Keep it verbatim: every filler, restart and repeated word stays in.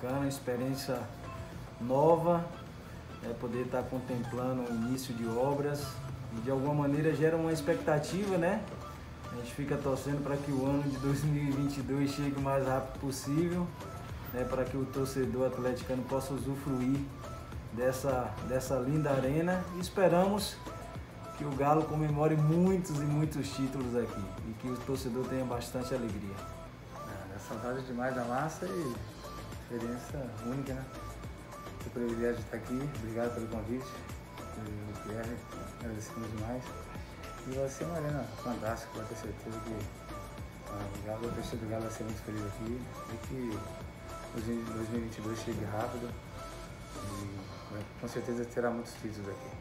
bacana, uma experiência nova, é poder estar contemplando o início de obras e de alguma maneira gera uma expectativa, né? A gente fica torcendo para que o ano de dois mil e vinte e dois chegue o mais rápido possível, né, para que o torcedor atleticano possa usufruir dessa, dessa linda arena, e esperamos que o Galo comemore muitos e muitos títulos aqui e que o torcedor tenha bastante alegria. É, saudade demais da massa e experiência única, né? Tenho o privilégio de estar aqui, obrigado pelo convite, pelo Pierre, agradecemos demais. E vai ser uma arena fantástica, vai ter certeza que ah, o Galo, o torcedor do Galo vai ser muito feliz aqui e que dois mil e vinte e dois chegue rápido e com certeza terá muitos títulos aqui.